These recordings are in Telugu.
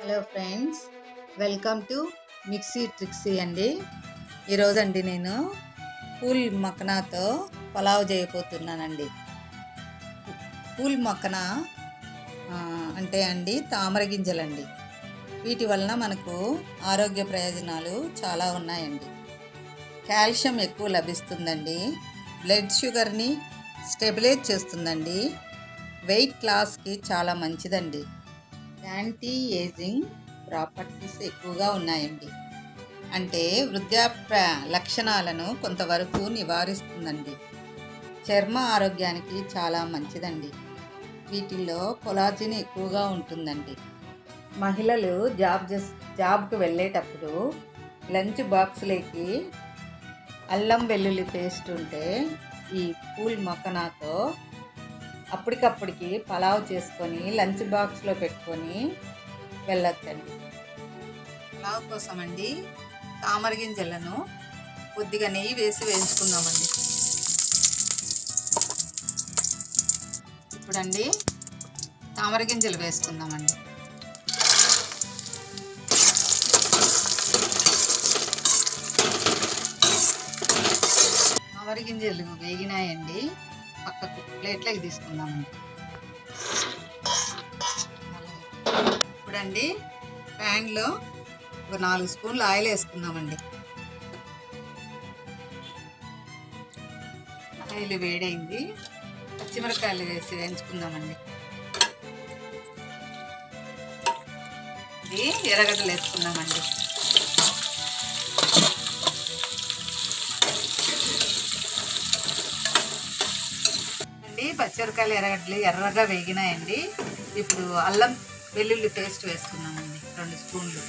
Hello friends, welcome to mixie tricksy అండి. ఈరోజండి నేను పూల్ మక్కనాతో పలావ్ చేయబోతున్నానండి. పూల్ మక్కన అంటే అండి తామర గింజలండి. వీటి వలన మనకు ఆరోగ్య ప్రయోజనాలు చాలా ఉన్నాయండి. కాల్షియం ఎక్కువ లభిస్తుందండి. బ్లడ్ షుగర్ని స్టెబిలైజ్ చేస్తుందండి. వెయిట్ లాస్కి చాలా మంచిదండి. యాంటీ ఏజింగ్ ప్రాపర్టీస్ ఎక్కువగా ఉన్నాయండి. అంటే వృద్ధాప్య లక్షణాలను కొంతవరకు నివారిస్తుందండి. చర్మ ఆరోగ్యానికి చాలా మంచిదండి. వీటిల్లో కొలాజిన్ ఎక్కువగా ఉంటుందండి. మహిళలు జాబ్కు వెళ్ళేటప్పుడు లంచ్ బాక్స్లోకి అల్లం వెల్లుల్లి పేస్ట్ ఉంటే ఈ పూల్ మక్కనాతో అప్పటికప్పటికి పలావ్ చేసుకొని లంచ్ బాక్స్లో పెట్టుకొని వెళ్ళొచ్చండి. పలావ్ కోసం అండి తామర గింజలను కొద్దిగా నెయ్యి వేసి వేయించుకుందామండి. ఇప్పుడండి తామర గింజలు వేసుకుందామండి. తామర గింజలు వేగినాయండి. పక్కకు ప్లేట్లోకి తీసుకుందామండి. ఇప్పుడండి ప్యాన్లో ఒక 4 స్పూన్లు ఆయిల్ వేసుకుందామండి. ఆయిల్ వేడైంది. పచ్చిమిరపకాయలు వేసి వేయించుకుందామండి. ఇది ఎర్రగడ్డలు వేసుకుందామండి. పచ్చిమిరపకాయలు ఎర్రగడ్డలు ఎర్రగా వేగినాయండి. ఇప్పుడు అల్లం వెల్లుల్లి పేస్ట్ వేసుకున్నామండి 2 స్పూన్లు.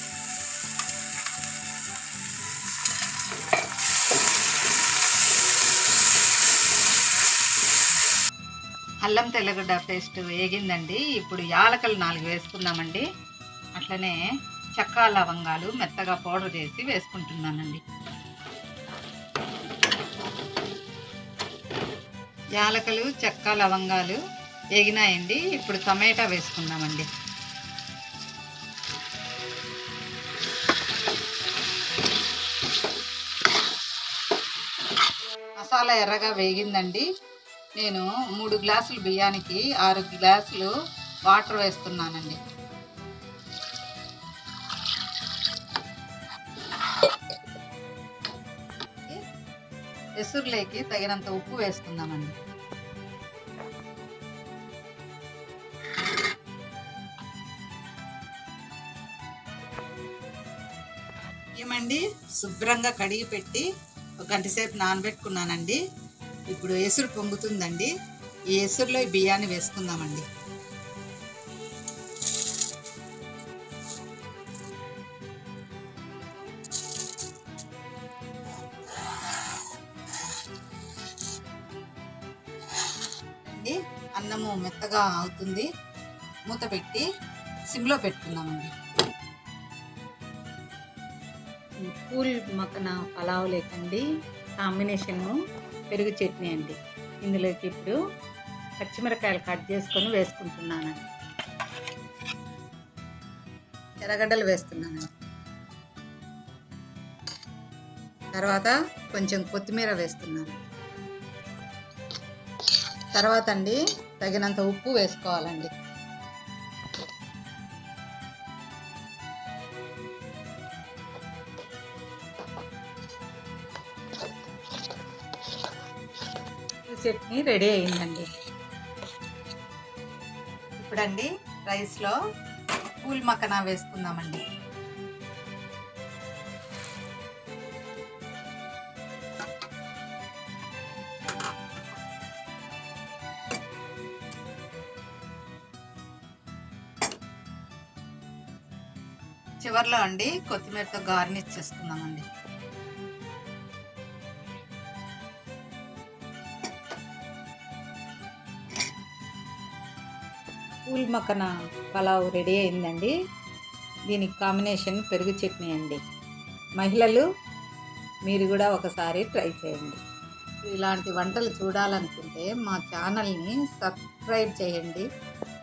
అల్లం తెల్లగడ్డ పేస్ట్ వేగిందండి. ఇప్పుడు యాలకలు 4 వేసుకుందామండి. అట్లనే చెక్క లవంగాలు మెత్తగా పౌడర్ చేసి వేసుకుంటున్నానండి. యాలకలు చెక్క లవంగాలు వేగినాయండి. ఇప్పుడు టమాటా వేసుకుందామండి. మసాలా ఎర్రగా వేగిందండి. నేను 3 గ్లాసులు బియ్యానికి 6 గ్లాసులు వాటర్ వేస్తున్నానండి. ఎసురులోకి తగినంత ఉప్పు వేసుకుందామండి. ఏమండి శుభ్రంగా కడిగి పెట్టి 1 గంట సేపు నానబెట్టుకున్నానండి. ఇప్పుడు ఎసురు పొంగుతుందండి. ఈ ఎసురులో ఈ బియ్యాన్ని వేసుకుందామండి. అన్నము మెత్తగా అవుతుంది. మూత పెట్టి సిమ్లో పెట్టుకుందామండి. పూల్ మక్కన పలావ్ లేకండి కాంబినేషను పెరుగు చట్నీ అండి. ఇందులోకి ఇప్పుడు పచ్చిమిరపకాయలు కట్ చేసుకొని వేసుకుంటున్నానండి. ఎర్రగడ్డలు వేస్తున్నానండి. తర్వాత కొంచెం కొత్తిమీర వేస్తున్నాను. తర్వాత అండి తగినంత ఉప్పు వేసుకోవాలండి. చట్నీ రెడీ అయిందండి. ఇప్పుడండి రైస్లో పూల్ మక్కన వేసుకుందామండి. చివర్లో అండి కొత్తిమీరతో గార్నిష్ చేసుకుందామండి. పూల్ మక్కన పలావ్ రెడీ అయిందండి. దీనికి కాంబినేషన్ పెరుగు చట్నీ అండి. మహిళలు మీరు కూడా ఒకసారి ట్రై చేయండి. ఇలాంటి వంటలు చూడాలనుకుంటే మా ఛానల్ని సబ్స్క్రైబ్ చేయండి.